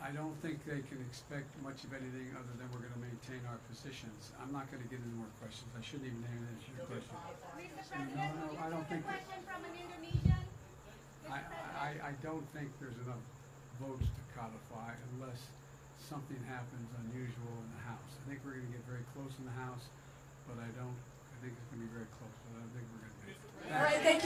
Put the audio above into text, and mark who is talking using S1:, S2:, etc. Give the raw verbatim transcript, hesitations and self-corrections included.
S1: I don't think they can expect much of anything other than we're going to maintain our positions. I'm not going to get into more questions. I shouldn't even answer your question.
S2: Mister President,
S1: No, no,
S2: will you
S1: I don't
S2: take
S1: think
S2: a
S1: that-
S2: question from an Indonesian?
S1: I, I, I don't think there's enough votes to codify unless something happens unusual in the House. I think we're going to get very close in the House, but I don't, I think it's going to be very close, but I don't think we're going to make it.
S3: All right, thank you.